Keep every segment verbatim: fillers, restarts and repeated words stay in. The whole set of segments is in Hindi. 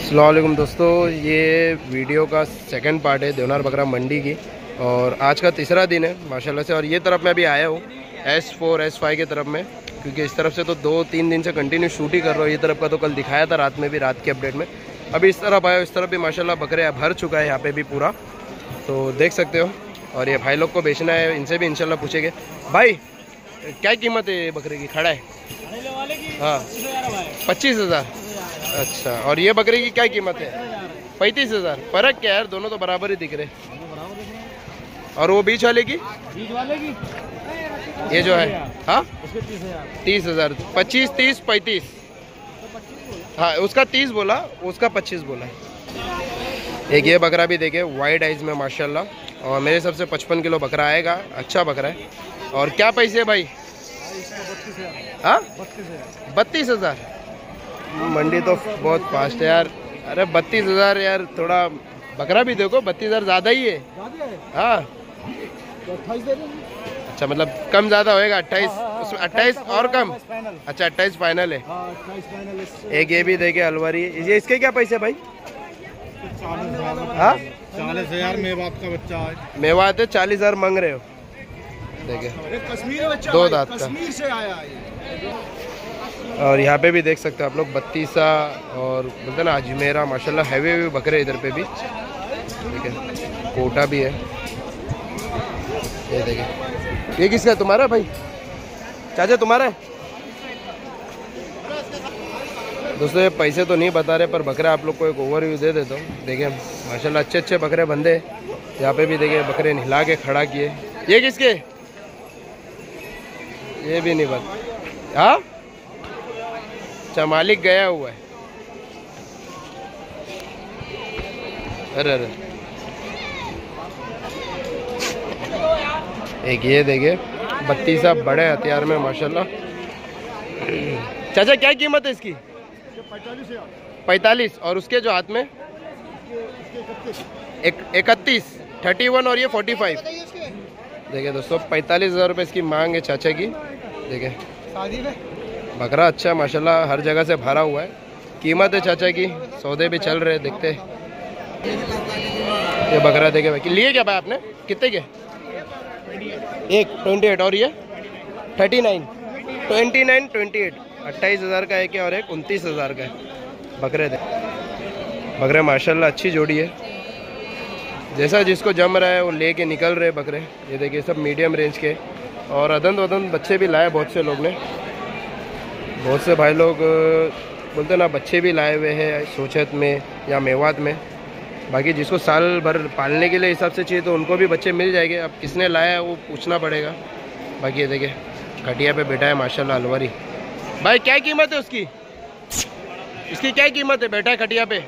अस्सलाम वालेकुम दोस्तों, ये वीडियो का सेकंड पार्ट है देवनार बकरा मंडी की। और आज का तीसरा दिन है माशाल्लाह से। और ये तरफ मैं अभी आया हूँ एस फोर एस फाइव की तरफ में, क्योंकि इस तरफ से तो दो तीन दिन से कंटिन्यू शूट ही कर रहा हूँ। ये तरफ का तो कल दिखाया था रात में भी, रात के अपडेट में। अभी इस तरफ आया, इस तरफ भी माशाल्लाह बकरे भर चुका है यहाँ पे भी पूरा, तो देख सकते हो। और ये भाई लोग को बेचना है, इनसे भी इंशाल्लाह पूछेंगे। भाई क्या कीमत है बकरे की? खड़ा है हाँ, पच्चीस हज़ार। अच्छा, और ये बकरे की क्या कीमत है? पैंतीस हज़ार। फर्क क्या है यार, दोनों तो बराबर ही दिख रहे। और वो बीच वाले की बीच वाले की ये जो है हाँ तीस हज़ार। पच्चीस तीस पैंतीस, हाँ उसका तीस बोला, उसका पच्चीस बोला। एक ये बकरा भी देखे वाइड आइज में माशाल्लाह, और मेरे हिसाब से पचपन किलो बकरा आएगा। अच्छा बकरा है। और क्या पैसे है भाई? हाँ बत्तीस हज़ार। मंडी तो बहुत फास्ट है यार। अरे बत्तीस हज़ार यार, थोड़ा बकरा भी देखो, बत्तीस हज़ार ज़्यादा ही है। हाँ अच्छा, मतलब कम ज़्यादा होएगा। अट्ठाईस, उसमें अट्ठाईस और कम। अच्छा अट्ठाईस फाइनल है। एक ये भी देखे अलवारी, ये इसके क्या पैसे भाई? हाँ चालीस हजार मेवात का बच्चा है। मेवात है, चालीस हज़ार मांग रहे हो। देखे दो दांत का। और यहाँ पे भी देख सकते हो आप लोग बत्तीसा और बोलते ना अजमेरा, माशाल्लाह हैवी हैवी बकरे इधर पे भी। ठीक है, कोटा भी है। ये देखिए, ये किसका है? तुम्हारा भाई? चाचा तुम्हारा है? दोस्तों ये पैसे तो नहीं बता रहे, पर बकरे आप लोग को एक ओवरव्यू दे देता हूँ। देखिए माशाल्लाह अच्छे अच्छे बकरे बंदे यहाँ पे भी। देखिए बकरे नहला के खड़ा किए। ये किसके? ये भी नहीं बता। हाँ अच्छा, मालिक गया हुआ है। अरे अरे, एक ये देखे बत्तीसा बड़े हथियार में माशाल्लाह। चाचा क्या कीमत है इसकी? पैंतालीस। और उसके जो हाथ में एक इकतीस, थर्टी वन, और ये फोर्टी फाइव। देखिए दोस्तों पैंतालीस हज़ार रुपये इसकी मांग है चाचा की। देखिए बकरा अच्छा माशाल्लाह, हर जगह से भरा हुआ है। कीमत है चाचा की, सौदे भी चल रहे देखते। ये बकरा देखे भाई, लिए क्या भाई आपने? कितने के? एक ट्वेंटी एट, और ये thirty nine, twenty nine twenty eight. अट्ठाईस हज़ार का एक है और एक उनतीस हज़ार का है। बकरे दे बकरे माशाल्लाह अच्छी जोड़ी है। जैसा जिसको जम रहा है वो लेके निकल रहे बकरे। ये देखिए सब मीडियम रेंज के, और अदंत वदंत बच्चे भी लाए बहुत से लोग ने। बहुत से भाई लोग बोलते ना बच्चे भी लाए हुए हैं सोचत में या मेवात में। बाकी जिसको साल भर पालने के लिए हिसाब से चाहिए तो उनको भी बच्चे मिल जाएंगे। अब किसने लाया है वो पूछना पड़ेगा। बाकी ये देखिए खटिया पे बैठा है माशाल्लाह अलवारी। भाई क्या कीमत है उसकी? इसकी क्या कीमत है? बैठा है खटिया पे।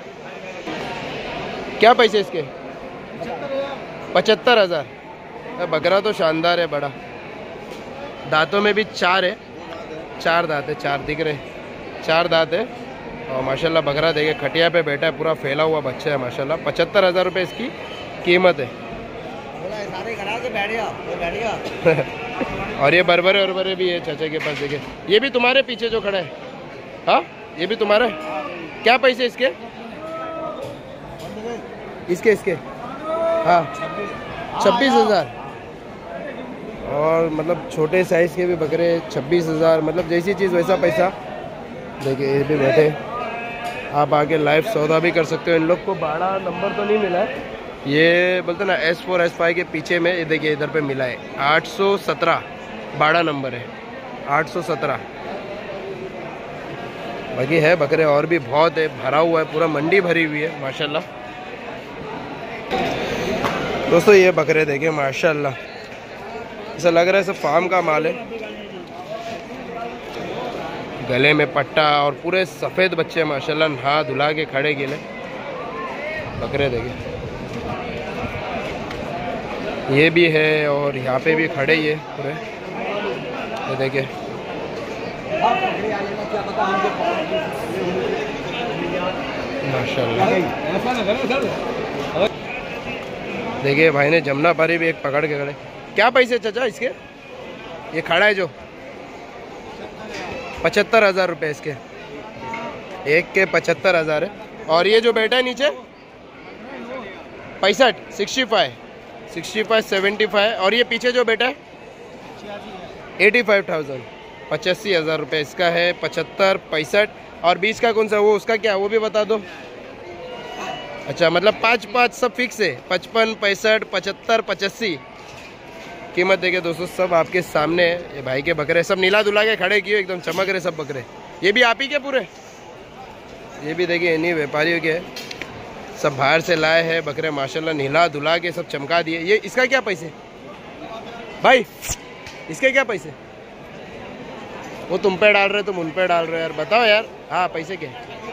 क्या पैसे इसके? पचहत्तर हज़ार। बकरा तो शानदार है, बड़ा। दांतों में भी चार है, चार दांत है, चार दिख रहे, चार दांत है। और माशाल्लाह बकरा देखे खटिया पे बैठा है, पूरा फैला हुआ बच्चा है माशाल्लाह। पचहत्तर हज़ार रुपये इसकी कीमत है। और ये बरबरे वरबरे भी है चाचा के पास। देखे ये भी तुम्हारे पीछे जो खड़ा है। हाँ ये भी तुम्हारा है। क्या पैसे इसके? इसके इसके हाँ छब्बीस हज़ार। और मतलब छोटे साइज़ के भी बकरे छब्बीस हज़ार, मतलब जैसी चीज़ वैसा पैसा। देखिए ये भी बैठे, आप आके लाइव सौदा भी कर सकते हो। इन लोग को बाड़ा नंबर तो नहीं मिला है, ये बोलते ना एस फोर एस फाइव के पीछे में। ये देखिए इधर पे मिला है आठ सौ सत्रह, बाड़ा नंबर है आठ सौ सत्रह। बाकी है बकरे और भी बहुत है, भरा हुआ है, पूरा मंडी भरी हुई है माशाल्लाह। दोस्तों ये बकरे देखे माशाल्लाह, ऐसा लग रहा है सब फार्म का माल है। गले में पट्टा और पूरे सफ़ेद बच्चे माशाल्लाह, नहा धुला के खड़े गिले बकरे देखे। ये भी है और यहाँ पे भी खड़े ही है पूरे। ये देखिए माशाल्लाह। देखिए भाई ने जमुना पारी भी एक पकड़ के खड़े। क्या पैसे चाचा इसके? ये खड़ा है जो पचहत्तर हज़ार रुपये इसके। एक के पचहत्तर हज़ार है। और ये जो बैठा है नीचे पैंसठ sixty five sixty five seventy five और ये पीछे जो बैठा है एटी फाइव थाउजेंड पचासी हज़ार रुपये इसका है। पचहत्तर पैंसठ और बीच का कौन सा वो उसका क्या वो भी बता दो। अच्छा मतलब पाँच पाँच सब फिक्स है, पचपन पैंसठ पचहत्तर पचासी कीमत देखिए दोस्तों सब आपके सामने है। ये भाई के बकरे सब नीला धुला के खड़े किए एकदम चमक रहे सब बकरे। ये भी आप ही के पूरे, ये भी देखिए इन्हीं व्यापारियों के सब बाहर से लाए हैं बकरे माशाल्लाह नीला धुला के सब चमका दिए। ये इसका क्या पैसे भाई, इसके क्या पैसे? वो तुम पे डाल रहे तुम उन पे डाल रहे यार, बताओ यार। हाँ पैसे क्या?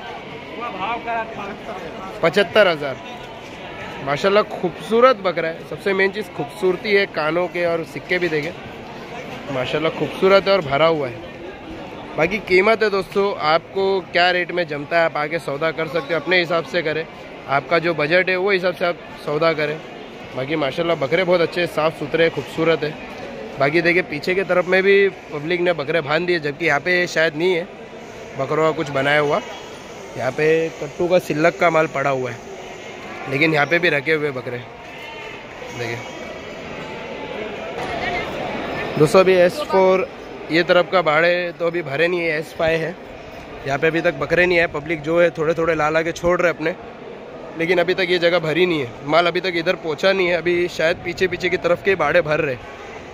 पचहत्तर हज़ार माशाल्लाह खूबसूरत बकरा है। सबसे मेन चीज़ खूबसूरती है, कानों के और सिक्के भी देखे माशाल्लाह खूबसूरत है और भरा हुआ है। बाकी कीमत है दोस्तों आपको क्या रेट में जमता है आप आके सौदा कर सकते हो, अपने हिसाब से करें। आपका जो बजट है वो हिसाब से आप सौदा करें। बाकी माशाल्लाह बकरे बहुत अच्छे साफ़ सुथरे खूबसूरत है। बाकी देखिए पीछे की तरफ में भी पब्लिक ने बकरे बांध दिए, जबकि यहाँ पे शायद नहीं है बकरों का कुछ बनाया हुआ। यहाँ पे कट्टू का सिल्लक का माल पड़ा हुआ है, लेकिन यहाँ पे भी रखे हुए बकरे देखिए दोस्तों। अभी एस फोर ये तरफ का भाड़े तो अभी भरे नहीं है, एस फाइव है। यहाँ पे अभी तक बकरे नहीं है, पब्लिक जो है थोड़े थोड़े ला ला के छोड़ रहे अपने, लेकिन अभी तक ये जगह भरी नहीं है, माल अभी तक इधर पहुँचा नहीं है। अभी शायद पीछे पीछे की तरफ के भाड़े भर रहे।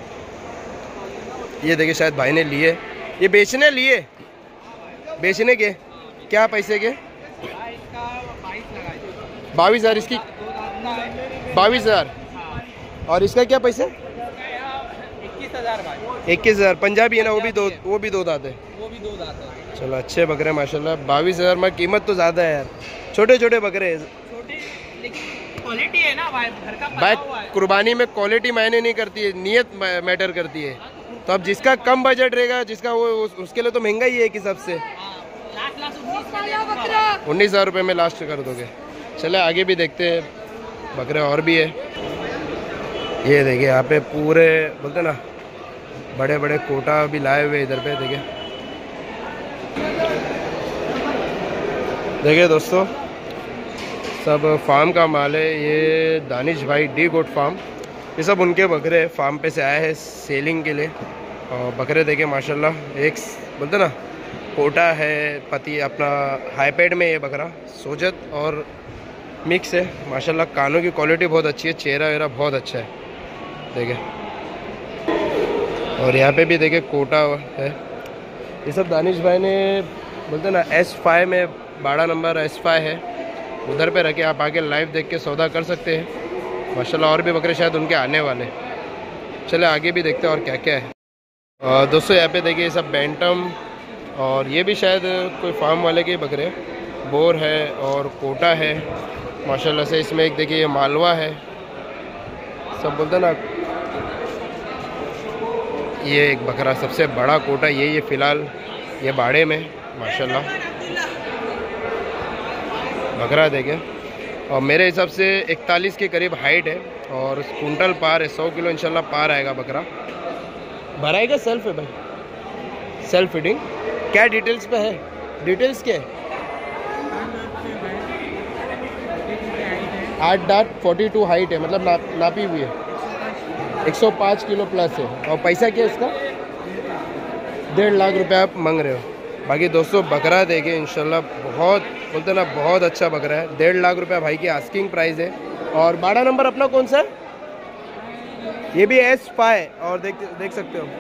ये देखिए शायद भाई ने लिए, ये बेचने लिए, बेचने के क्या पैसे के? बाईस हज़ार इसकी, बाईस हज़ार और इसका क्या पैसे? इक्कीस हज़ार इक्कीस हज़ार पंजाबी है ना, वो भी दो वो भी दो दांत है। वो भी दो दांत है। चलो अच्छे बकरे माशाल्लाह। बाईस हज़ार में कीमत तो ज़्यादा है यार, छोटे छोटे बकरे छोटी लेकिन क्वालिटी है ना भाई, घर का भाई। पला हुआ है। कुर्बानी में क्वालिटी मायने नहीं करती है, नियत मैटर करती है। तो अब जिसका कम बजट रहेगा जिसका वो उसके लिए तो महंगा ही है एक हिसाब से। लास्ट लास्ट उन्नीस में दे दूंगा। उन्नीस हज़ार रुपये में लास्ट कर दोगे। चले आगे भी देखते हैं, बकरे और भी है। ये देखिए यहाँ पे पूरे बोलते ना बड़े बड़े कोटा भी लाए हुए इधर पे देखिए। देखिए दोस्तों सब फार्म का माल है। ये दानिश भाई डी गोट फार्म, ये सब उनके बकरे फार्म पे से आए हैं सेलिंग के लिए। और बकरे देखे माशाल्लाह, एक बोलते ना कोटा है पति अपना हाईपेड में, ये बकरा सोजत और मिक्स है माशाल्लाह। कानों की क्वालिटी बहुत अच्छी है, चेहरा वेरा बहुत अच्छा है देखे। और यहाँ पे भी देखे कोटा है। ये सब दानिश भाई ने बोलते ना एस फाइव में बारह नंबर एस फाइव है, उधर पे रखे आप आके लाइव देख के सौदा कर सकते हैं माशाल्लाह। और भी बकरे शायद उनके आने वाले। चले आगे भी देखते हैं और क्या क्या है। और दोस्तों यहाँ पे देखिए ये सब बैंटम और ये भी शायद कोई फार्म वाले के बकरे, बोर है और कोटा है माशाल्लाह से। इसमें एक देखिए ये मालवा है, सब बोलते ना। ये एक बकरा सबसे बड़ा कोटा ये ये फ़िलहाल ये बाड़े में माशाल्लाह बकरा देखे। और मेरे हिसाब से इकतालीस के करीब हाइट है और कुंटल पार है, सौ किलो इंशाल्लाह पार आएगा बकरा। भराएगा सेल्फ है भाई, सेल्फ फीडिंग। क्या डिटेल्स पे है? डिटेल्स क्या है? आठ डाट फोर्टी टू हाइट है, मतलब ना, नापी हुई है। एक सौ पाँच किलो प्लस है। और पैसा क्या है इसका? डेढ़ लाख रुपए आप मांग रहे हो। बाकी दोस्तों बकरा देखे इंशाल्लाह बहुत बोलते ना बहुत अच्छा बकरा है। डेढ़ लाख रुपए भाई की आस्किंग प्राइस है। और बारह नंबर अपना कौन सा है? ये भी एस फाइव और देख देख सकते हो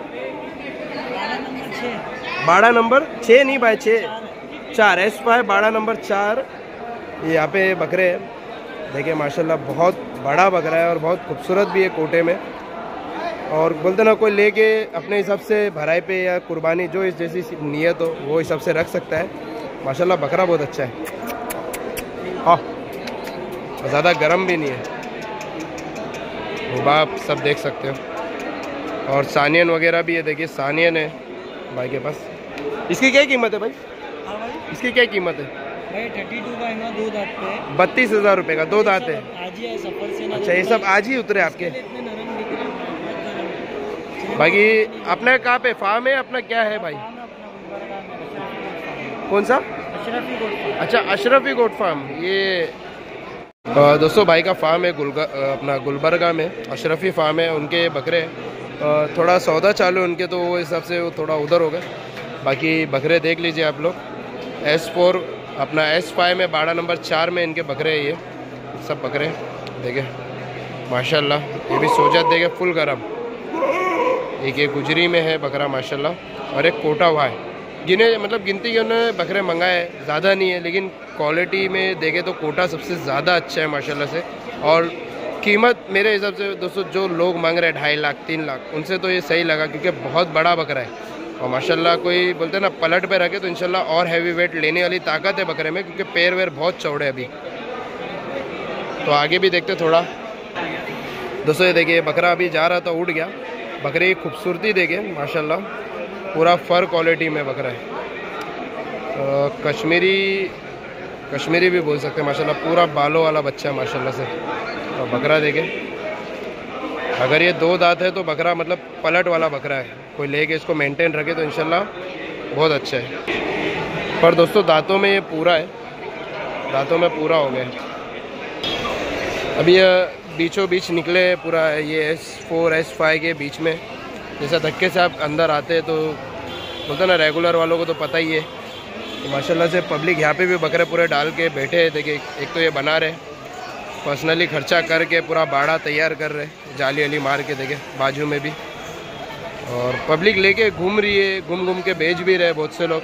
बारह नंबर छः नहीं भाई, छः चार एस फाइव बारह नंबर चार। ये यहाँ पे बकरे हैं देखिए माशाल्लाह, बहुत बड़ा बकरा है और बहुत खूबसूरत भी है कोटे में। और बोलते ना कोई लेके अपने हिसाब से भराई पे या कुर्बानी जो इस जैसी नीयत हो वो हिसाब से रख सकता है माशाल्लाह। बकरा बहुत अच्छा है, हाँ ज़्यादा गर्म भी नहीं है। वो आप सब देख सकते हो। और सानियन वगैरह भी है देखिए, सानियन है भाई के पास। इसकी क्या कीमत है भाई? इसकी क्या कीमत है भाई? थर्टी टू का है ना, दो दांत पे है। बत्तीस हज़ार रुपये का दो दांत है। आज ही है सफर से ना। अच्छा ये सब आज ही उतरे आपके? इतने नरम दिख रहे हैं। बाकी अपना कहाँ पे फार्म है अपना क्या है भाई? कौन सा? Ashrafi goat farm. अच्छा, अशरफी गोट फार्म। ये अ, दोस्तों भाई का फार्म है गुलगा अपना गुलबर्गा में, अशरफी फार्म है। उनके बकरे अ, थोड़ा सौदा चालू उनके, तो वो हिसाब से वो थोड़ा उधर हो गए। बाकी बकरे देख लीजिए आप लोग। एस फोर अपना एस फाइव में बाड़ा नंबर चार में इनके बकरे हैं। ये सब बकरे देखे माशाल्लाह। ये भी सोजत देखे फुल गरम। एक ये गुजरी में है बकरा माशाल्लाह, और एक कोटा हुआ है। गिने मतलब गिनती के उन्होंने बकरे मंगाए, ज़्यादा नहीं है, लेकिन क्वालिटी में देखे तो कोटा सबसे ज़्यादा अच्छा है माशाल्लाह से। और कीमत मेरे हिसाब से दोस्तों जो लोग मांग रहे हैं ढाई लाख तीन लाख उनसे तो ये सही लगा, क्योंकि बहुत बड़ा बकरा है। और माशाल्लाह कोई बोलते हैं ना पलट पे रखे तो इंशाल्लाह और हैवी वेट लेने वाली ताकत है बकरे में, क्योंकि पैर वैर बहुत चौड़े अभी। तो आगे भी देखते थोड़ा दोस्तों। ये देखिए बकरा अभी जा रहा था, उड़ गया। बकरे की खूबसूरती देखिए माशाल्लाह, पूरा फर क्वालिटी में बकरा है। आ, कश्मीरी कश्मीरी भी बोल सकते हैं माशाल्लाह, पूरा बालों वाला बच्चा है माशाल्लाह से। तो बकरा देखे, अगर ये दो दांत है तो बकरा मतलब पलट वाला बकरा है। कोई लेके इसको मेंटेन रखे तो इंशाल्लाह बहुत अच्छा है। पर दोस्तों दांतों में ये पूरा है, दांतों में पूरा हो गया। अभी ये बीचों बीच निकले पूरा, ये एस फोर एस फाइव के बीच में। जैसा धक्के से आप अंदर आते हैं तो बोलते ना रेगुलर वालों को तो पता ही है। तो माशाल्लाह से पब्लिक यहाँ पे भी बकरे पूरे डाल के बैठे हैं। देखिए एक तो ये बना रहे, पर्सनली खर्चा करके पूरा बाड़ा तैयार कर रहे, जाली वाली मार के देखे बाजू में भी। और पब्लिक लेके घूम रही है, घूम घूम के बेच भी रहे बहुत से लोग।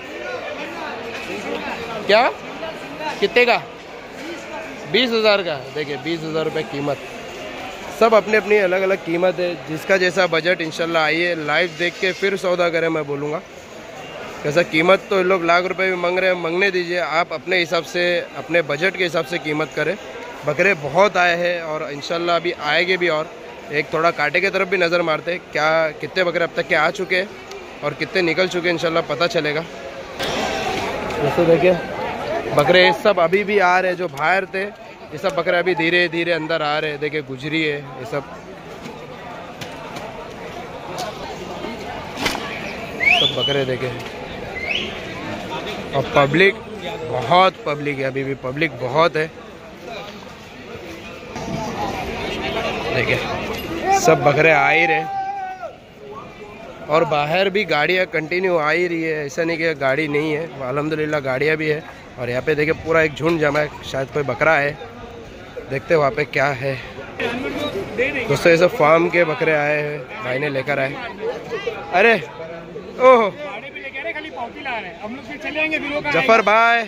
क्या कितने का? बीस हज़ार का। देखिए बीस हज़ार रुपये कीमत। सब अपनी अपनी अलग अलग कीमत है, जिसका जैसा बजट। इंशाल्लाह आइए लाइव देख के फिर सौदा करें, मैं बोलूँगा। कैसा कीमत तो लोग लाख रुपए भी मांग रहे हैं, मांगने दीजिए। आप अपने हिसाब से अपने बजट के हिसाब से कीमत करें। बकरे बहुत आए हैं और इंशाल्लाह अभी आएंगे भी। और एक थोड़ा कांटे की तरफ भी नज़र मारते हैं, क्या कितने बकरे अब तक के आ चुके हैं और कितने निकल चुके हैं, इंशाल्लाह पता चलेगा। दोस्तों देखिए बकरे सब अभी भी आ रहे हैं, जो बाहर थे ये सब बकरे अभी धीरे धीरे अंदर आ रहे हैं। देखिए गुजरी है ये सब सब बकरे देखे। और पब्लिक बहुत पब्लिक है, अभी भी पब्लिक बहुत है। देखिए सब बकरे आ ही रहे, और बाहर भी गाड़ियाँ कंटिन्यू आ ही रही है। ऐसा नहीं कि गाड़ी नहीं है, अल्हम्दुलिल्लाह गाड़ियाँ भी है। और यहाँ पे देखिए पूरा एक झुंड जमा है, शायद कोई बकरा है। देखते वहाँ पे क्या है। दोस्तों ये सब फार्म के बकरे आए हैं, भाई ने लेकर आए। अरे ओह जफर भाई,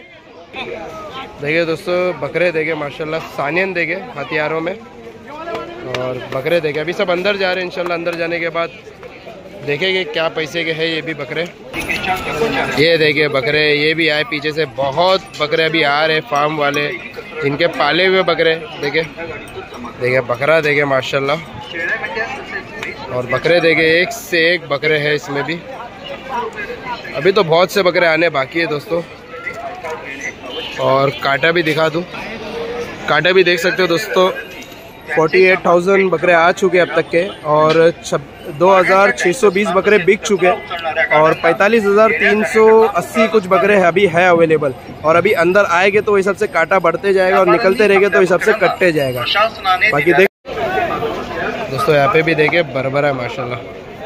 देखिए दोस्तों बकरे देखे माशाल्लाह, सानियन देखे हथियारों में। और बकरे देखे अभी सब अंदर जा रहे हैं। इंशाल्लाह अंदर जाने के बाद देखेंगे क्या पैसे के है ये भी बकरे। ये देखिए बकरे ये भी आए पीछे से, बहुत बकरे अभी आ रहे फार्म वाले, जिनके पाले हुए बकरे। देखे देखे बकरा देखे माशाल्लाह, और बकरे देखे एक से एक बकरे हैं इसमें भी। अभी तो बहुत से बकरे आने बाकी है दोस्तों। और कांटा भी दिखा दूँ, कांटा भी देख सकते हो दोस्तों। अड़तालीस हज़ार बकरे आ चुके अब तक के, और दो हज़ार छः सौ बीस बकरे बिक चुके, और पैंतालीस हज़ार तीन सौ अस्सी कुछ बकरे अभी है अवेलेबल। और अभी अंदर आएंगे तो हिसाब से कांटा बढ़ते जाएगा, और निकलते रहेंगे तो हिसाब से कटते जाएगा। बाकी देख दोस्तों यहाँ पे भी देखे बरबरा है माशाल्लाह,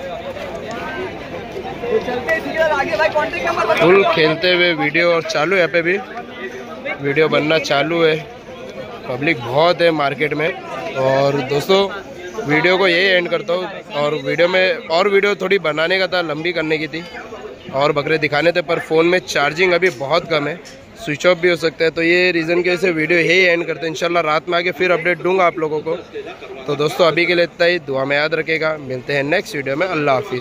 फुल खेलते हुए वीडियो और चालू। यहाँ पे भी वीडियो बनना चालू है, पब्लिक बहुत है मार्केट में। और दोस्तों वीडियो को यही एंड करता हूँ। और वीडियो में और वीडियो थोड़ी बनाने का था, लंबी करने की थी, और बकरे दिखाने थे, पर फ़ोन में चार्जिंग अभी बहुत कम है, स्विच ऑफ भी हो सकता है। तो ये रीज़न के से वीडियो यही एंड करते हैं। इंशाल्लाह रात में आके फिर अपडेट दूंगा आप लोगों को। तो दोस्तों अभी के लिए इतना ही, दुआ में याद रखेगा। मिलते हैं नेक्स्ट वीडियो में। अल्लाह हाफिज़।